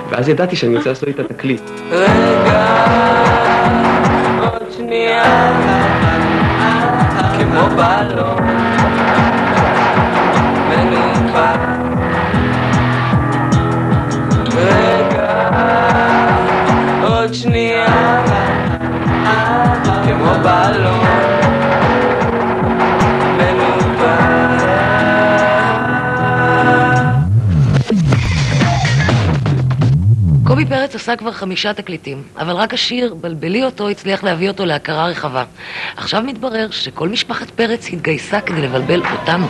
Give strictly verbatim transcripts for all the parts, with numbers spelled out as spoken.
ואז ידעתי שאני רוצה לעשות איתה תקליט. רגע, עוד שנייה, כמו בלון, מנוחה. רגע, עוד שנייה, כמו בלון, מנוחה. קובי פרץ עשה כבר חמישה תקליטים, אבל רק השיר בלבלי אותו הצליח להביא אותו להכרה רחבה. עכשיו מתברר שכל משפחת פרץ התגייסה כדי לבלבל אותנו.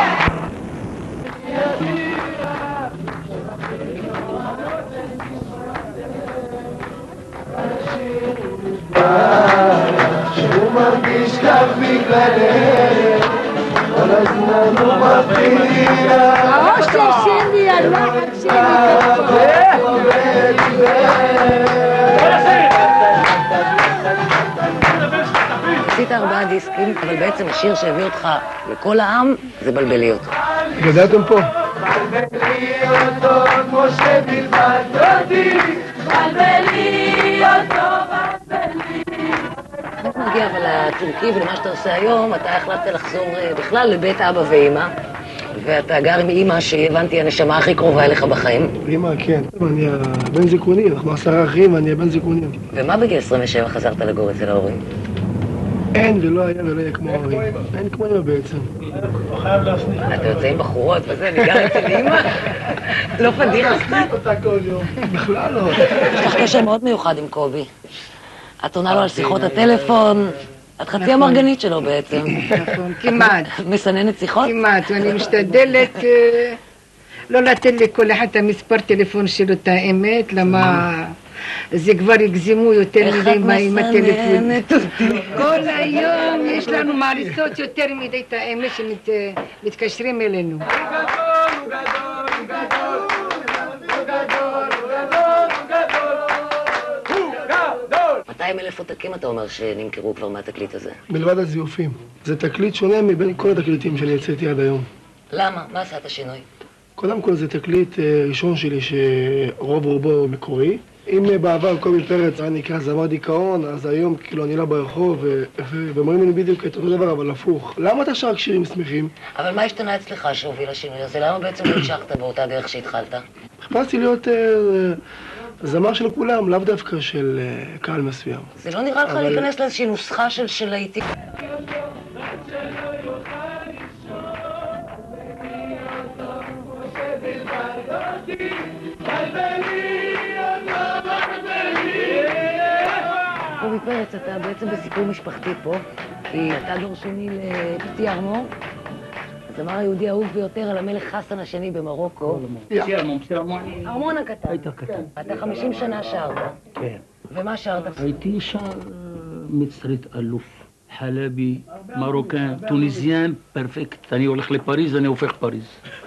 שהוא מרגיש כך בגללך, כל הזמן הוא מפריע. הראש שלי, הלחץ שלי. עשית ארבעה דיסקים, אבל בעצם השיר שהביא אותך לכל העם זה בלבלי אותו. גדלתם פה? בלבלי אותו כמו שבלבלת אותי, בלבלי אותו, בלבלי. איך נגיע אבל לטורקי ולמה שאתה עושה היום, אתה החלטת לחזור בכלל לבית אבא ואמא, ואתה גר עם אמא שהבנתי הנשמה הכי קרובה אליך בחיים. אמא, כן. אני הבן זיכרונים, אנחנו עשרה אחים ואני הבן זיכרונים. ומה בגיל עשרים ושבע חזרת לגור אצל ההורים? אין ולא היה ולא יהיה כמו ההורים. אין כמו אמא בעצם. הוא חייב להסניף. אתה יוצא עם בחורות וזה, אני גר אצל אמא? לא פדיחה קצת? להסניף אותה כל יום. בכלל לא. יש לך קשר מאוד מיוחד עם קובי. את עונה לו על שיחות הטלפון, את חצי המרגנית שלו בעצם. נכון, כמעט. מסננת שיחות? כמעט, ואני משתדלת לא לתת לכל אחד את המספר טלפון שלו את האמת, למה זה כבר הגזימו יותר מדי עם הטלפון. כל היום יש לנו מעריצות יותר מדי את האמת שמתקשרים אלינו. הוא גדול, הוא גדול, הוא גדול, הוא גדול, הוא גדול, הוא גדול. מאתיים אלף עותקים אתה אומר שנמכרו כבר מהתקליט הזה. מלבד הזיופים. זה תקליט שונה מבין כל התקליטים שאני יצאתי עד היום. למה? מה עשה את השינוי? קודם כל זה תקליט ראשון שלי שרוב רובו מקורי. אם בעבר קובי פרץ היה נקרא זמר דיכאון, אז היום כאילו אני לא ברחוב ואומרים לי בדיוק את אותו דבר, אבל הפוך. למה אתה שר שירים שמחים? אבל מה השתנה אצלך שהוביל לשינוי הזה? למה בעצם לא המשכת באותה דרך שהתחלת? חיפשתי להיות זמר של כולם, לאו דווקא של קהל מסוים. זה לא נראה לך להיכנס לאיזושהי נוסחה של להיטים? קובי פרץ, אתה בעצם בסיפור משפחתי פה, כי אתה דור שני לפטי ארמון, הזמר היהודי האהוב ביותר על המלך חסן השני במרוקו. פטי ארמון, פטי ארמון. ארמון הקטן. היית קטן. אתה חמישים שנה שרת. כן. ומה שרת? הייתי שר מצרית אלוף, חלבי, מרוקן, טוניזיאן, פרפקט. אני הולך לפריז, אני הופך פריז.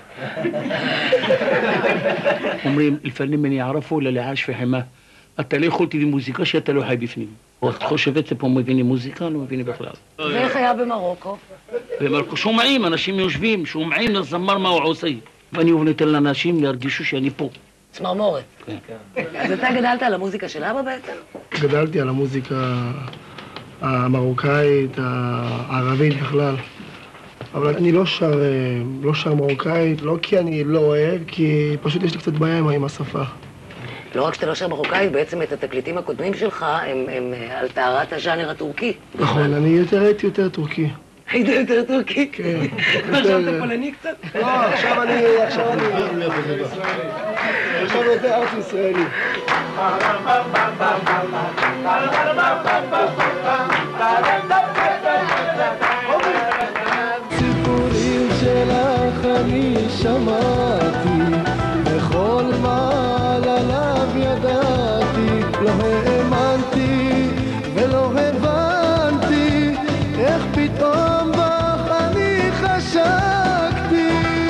אומרים, לפנים אני יערפו ללעש וחימה. אתה לא יכולתי במוזיקה שאתה לא חי בפנים. את חושבת שפה מבינים מוזיקה, לא מבינים בכלל. ואיך היה במרוקו? במרוקו שומעים, אנשים יושבים, שומעים לזמר מה הוא עושה. ואני נותן לאנשים להרגישו שאני פה. צמרמורת. כן. אז אתה גדלת על המוזיקה של אבא בעצם? גדלתי על המוזיקה המרוקאית, הערבית בכלל. אבל אני לא שר, לא שר מרוקאית, לא כי אני לא אוהב, כי פשוט יש לי קצת בעיה עם השפה. לא רק שאתה לא שר מרוקאית, בעצם את התקליטים הקודמים שלך הם, הם על טהרת הז'אנר הטורקי. נכון, אני יותר הייתי יותר טורקי. היית יותר טורקי? כן. עכשיו אתה פולני קצת? לא, עכשיו אני, עכשיו אני... עכשיו יותר ארץ ישראלי. סיפורים שלך אני שמעתי, בכל מעל עליו ידעתי, לא האמנתי ולא הבנתי, איך פתאום בך אני חשקתי.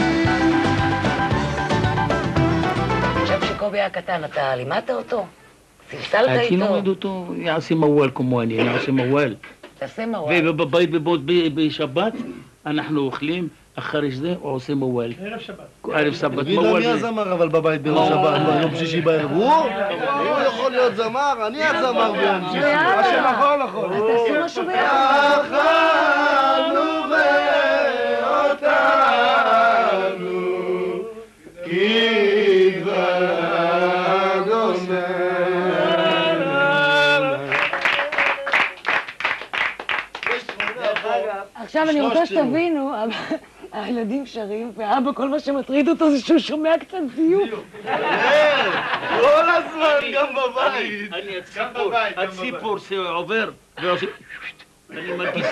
עכשיו שקובי היה קטן, אתה לימדת אותו? סלסלת איתו? אני לומד אותו, יעשה מוואל כמו אני, יעשה מוואל. תעשה מוואל. ובבית בשבת אנחנו אוכלים אחרי זה הוא עושה מוואל. ערב שבת. ערב שבת תגיד לה מי הזמר אבל בבית ביום שבת, ביום שישי בערב? הוא? הוא יכול להיות זמר, אני הזמר ביום שישי. מה שנכון נכון. תעשו משהו ביחד. אכלנו ואותנו כי דבר אדוננו. עכשיו אני רוצה שתבינו, הילדים שרים, ואבא כל מה שמטריד אותו זה שהוא שומע קצת זיוף. כל הזמן, גם בבית. אני הציפור, הציפור שעובר ועושה... אני מרגיש...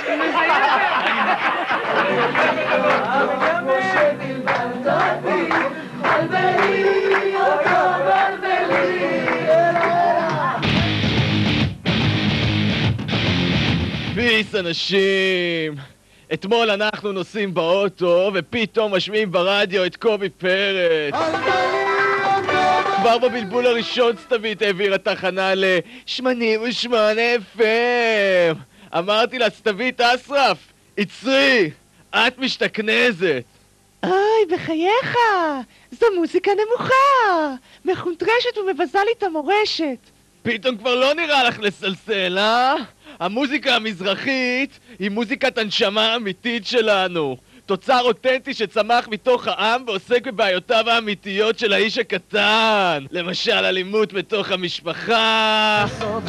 ביס אנשים, אתמול אנחנו נוסעים באוטו ופתאום משמיעים ברדיו את קובי פרץ. כבר בבלבול הראשון סתווית העבירה תחנה ל-שמונים ושמונה אף אם. אמרתי לה, סתווית אסרף, עצרי, את משתכנזת. אוי, בחייך, זו מוזיקה נמוכה, מחונטרשת ומבזה לי את המורשת. פתאום כבר לא נראה לך לסלסל, אה? המוזיקה המזרחית היא מוזיקת הנשמה האמיתית שלנו. תוצר אותנטי שצמח מתוך העם ועוסק בבעיותיו האמיתיות של האיש הקטן. למשל אלימות בתוך המשפחה,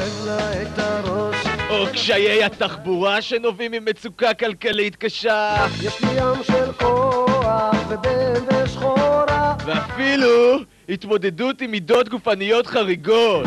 או קשיי התחבורה שנובעים ממצוקה כלכלית קשה. יש לי ים של כוח ובן ושחורה, ואפילו התמודדות עם מידות גופניות חריגות.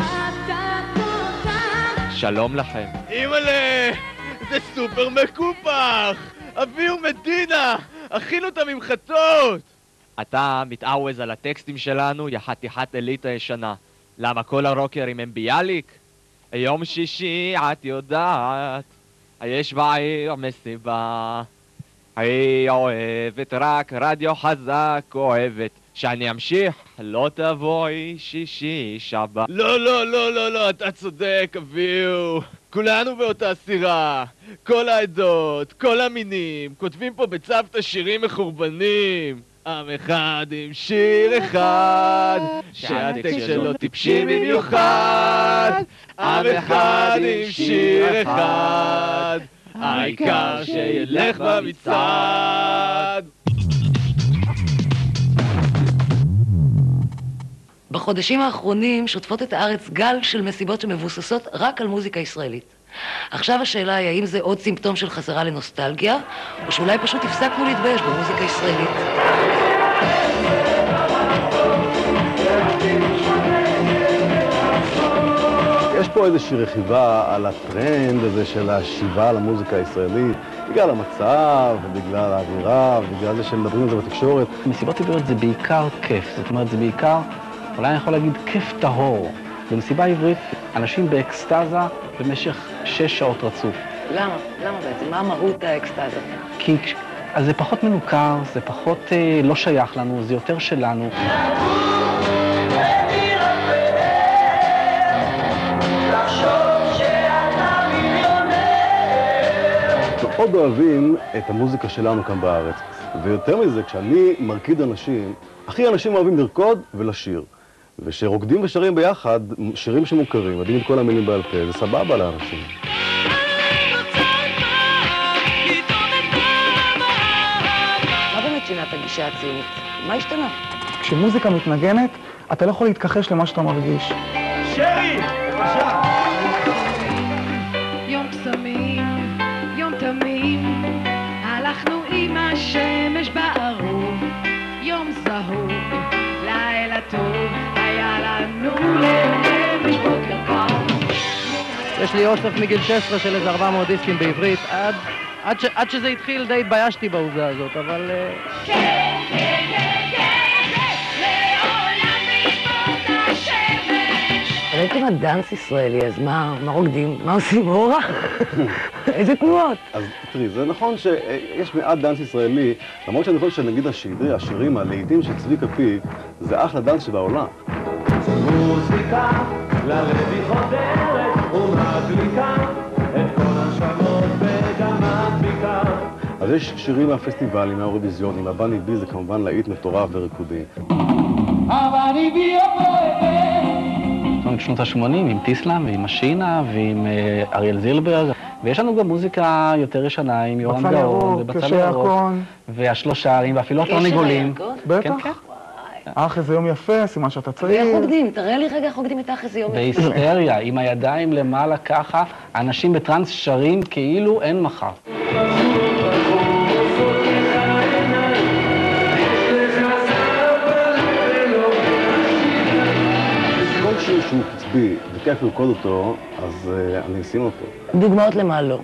שלום לכם. אימאלה, זה סופר מקופח! אביהו מדינה, אכינו את הממחטות! אתה מתעווז על הטקסטים שלנו, יא חתיכת אליטה ישנה. למה כל הרוקרים הם ביאליק? היום שישי, את יודעת, יש בעיר מסיבה. היא אוהבת רק רדיו חזק, אוהבת שאני אמשיך, לא תבואי שישי שבת. לא, לא, לא, לא, לא, אתה צודק, אביהו. כולנו באותה סירה, כל העדות, כל המינים, כותבים פה בצוותא שירים מחורבנים. עם אחד עם שיר אחד, שהטקסט שלו טיפשי במיוחד. עם אחד עם שיר אחד, העיקר שילך במצעד. בחודשים האחרונים שוטפות את הארץ גל של מסיבות שמבוססות רק על מוזיקה ישראלית. עכשיו השאלה היא האם זה עוד סימפטום של חזרה לנוסטלגיה, או שאולי פשוט הפסקנו להתבייש במוזיקה ישראלית. יש פה איזושהי רכיבה על הטרנד הזה של השיבה למוזיקה הישראלית, בגלל המצב, בגלל האווירה, בגלל זה שמדברים על זה בתקשורת. מסיבות טבעיות זה בעיקר כיף, זאת אומרת זה בעיקר, אולי אני יכול להגיד כיף טהור. במסיבה עברית אנשים באקסטזה במשך שש שעות רצוף. למה? למה בעצם? מה מהות האקסטזה? כי אז זה פחות מנוכר, זה פחות אה, לא שייך לנו, זה יותר שלנו. מאוד אוהבים את המוזיקה שלנו כאן בארץ, ויותר מזה, כשאני מרקיד אנשים, הכי אנשים אוהבים לרקוד ולשיר. ושרוקדים ושרים ביחד, שירים שמוכרים, יודעים את כל המילים בעל פה, זה סבבה לאנשים. מה באמת שינה את הגישה הציונית? מה השתנה? כשמוזיקה מתנגנת, אתה לא יכול להתכחש למה שאתה מרגיש. שרי! בבקשה! יום קסמים, יום תמים, הלכנו עם השמש בערוב, יום זהוב, לילה טוב, היה לנו למש בוקר קר. יש לי אוסף מגיל שש עשרה של איזה ארבע מאות דיסקים בעברית, עד, עד, ש, עד שזה התחיל די התביישתי בעובדה הזאת, אבל... כן, כן, כן, כן, לעולם נשפוט השמש. אבל אין כמעט דאנס ישראלי, אז מה, מה רוקדים? מה עושים? הורה? איזה תנועות? אז תראי, זה נכון שיש מעט דאנס ישראלי, למרות שאני חושב שנגיד השירי, השירים, הלעיתים של צביקה פיק, זה אחלה דאנס שבעולם. מוזיקה ללוי חודרת ומדליקה את כל השמות וגם מדביקה. אז יש שירים מהפסטיבלים, מהאירוויזיונים, מהבני בי זה כמובן להיט מטורף וריקודי. שנות ה-שמונים עם טיסלאם ועם משינה ועם אריאל זילברג, ויש לנו גם מוזיקה יותר ישנה עם יורם גאון ובצל ירוק והשלושה ערים ואפילו התרנגולים. בטח. אך איזה יום יפה, סימן שאתה צעיר. ואיך רוקדים? תראה לי רגע איך רוקדים את אך איזה יום יפה. בהיסטריה, עם הידיים למעלה ככה, אנשים בטרנס שרים כאילו אין מחר. כל שיר שהוא קצבי וכיף לרקוד אותו, אז אני אשים אותו. דוגמאות למה לא?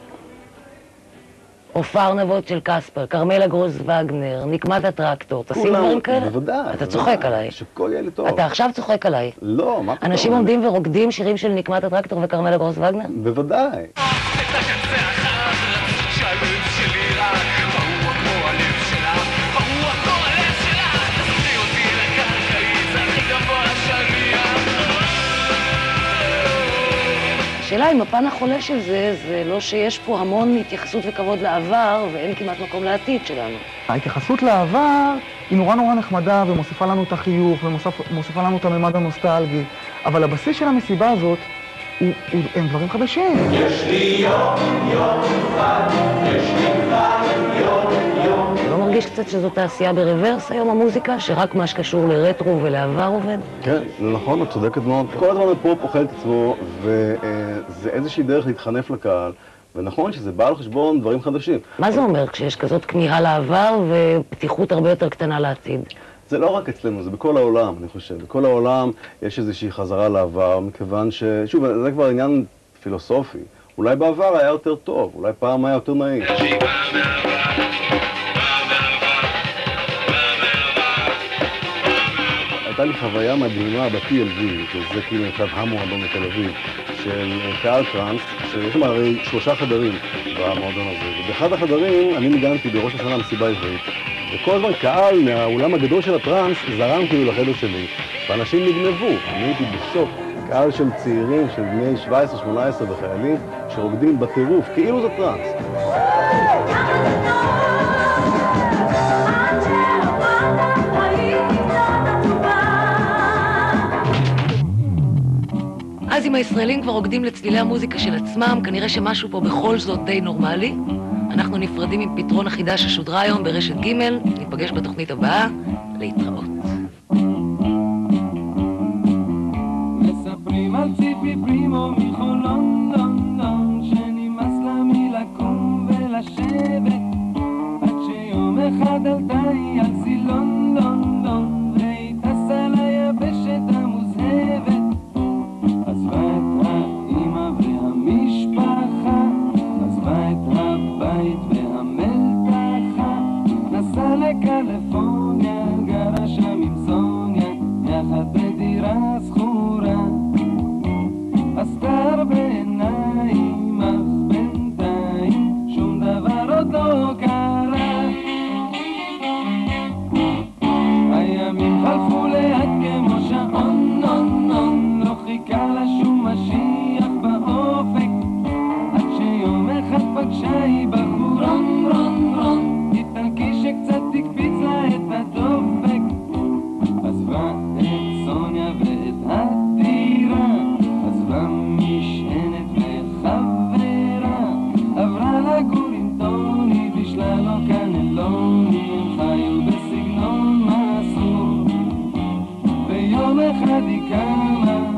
עופר נבות של קספר, כרמלה גרוס וגנר, נקמת הטרקטור, תשים דברים כאלה? בוודאי. אתה צוחק עליי. שכל יהיה לי טוב. אתה עכשיו צוחק עליי. לא, מה פתאום? אנשים עומדים ורוקדים שירים של נקמת הטרקטור וכרמלה גרוס וגנר? בוודאי. השאלה אם הפן החולה של זה, זה לא שיש פה המון התייחסות וכבוד לעבר ואין כמעט מקום לעתיד שלנו. ההתייחסות לעבר היא נורא נורא נחמדה ומוסיפה לנו את החיוך ומוסיפה לנו את הממד הנוסטלגי, אבל הבסיס של המסיבה הזאת הוא, הוא, הם דברים חדשים. יש לי יום, יום אחד, יש לי כבר יום, יום. לא מרגיש קצת שזו תעשייה ברוורס היום המוזיקה, שרק מה שקשור לרטרו ולעבר עובד? כן, זה נכון, את צודקת מאוד. כל הזמן הפופ אוכל את עצמו, וזה איזושהי דרך להתחנף לקהל, ונכון שזה בא על חשבון דברים חדשים. מה זה אומר כשיש כזאת כמיהה לעבר ופתיחות הרבה יותר קטנה לעתיד? זה לא רק אצלנו, זה בכל העולם, אני חושב. בכל העולם יש איזושהי חזרה לעבר, מכיוון ש... שוב, זה כבר עניין פילוסופי. אולי בעבר היה יותר טוב, אולי פעם היה יותר נעים. הייתה לי חוויה מדהימה ב-T L V, שזה כאילו נחשב המועדון בתל אביב, של קהל טרנס, שיש שם הרי שלושה חדרים במועדון הזה. ובאחד החדרים אני ניגנתי בראש השנה מסיבה עברית, וכל הזמן קהל מהאולם הגדול של הטרנס זרם כאילו לחדר שלי, ואנשים נגנבו. אני הייתי בשוק, קהל של צעירים, של בני שבע עשרה שמונה עשרה וחיילים, שרוקדים בטירוף, כאילו זה טרנס. אז אם הישראלים כבר רוקדים לצלילי המוזיקה של עצמם, כנראה שמשהו פה בכל זאת די נורמלי. אנחנו נפרדים עם פתרון החידה ששודרה היום ברשת ג', ניפגש בתוכנית הבאה, להתראות. מספרים על ציפי פרימו מחולון דון דון, שנמאס לה מלקום ולשבת, עד שיום אחד עלתה היא על סילון דון דון, והיא טסה ליבשת המוזהבת, עזבה את האמא והמשפחה, עזבה את הבית והמלתחה, נסעה לקליפורניה, גרה שם עם סוניה, יחד בדירה זכורה, עשתה הרבה עיניים, אך בינתיים שום דבר עוד לא קרה. הימים חלפו לאט כמו שעון נון נון, לא חיכה לה שום משיח באופק, עד שיום אחד פגשה היא בחור רון רון רון, איטלקי שקצת תקפיץ לה את הדופק, עזבה את סוניה ואת הטירה, עזבה משענת וחברה, עברה לגור עם טוני, בישלה לו קנלוני, הם חיו בסגנון מסור, ויום אחד היא קמה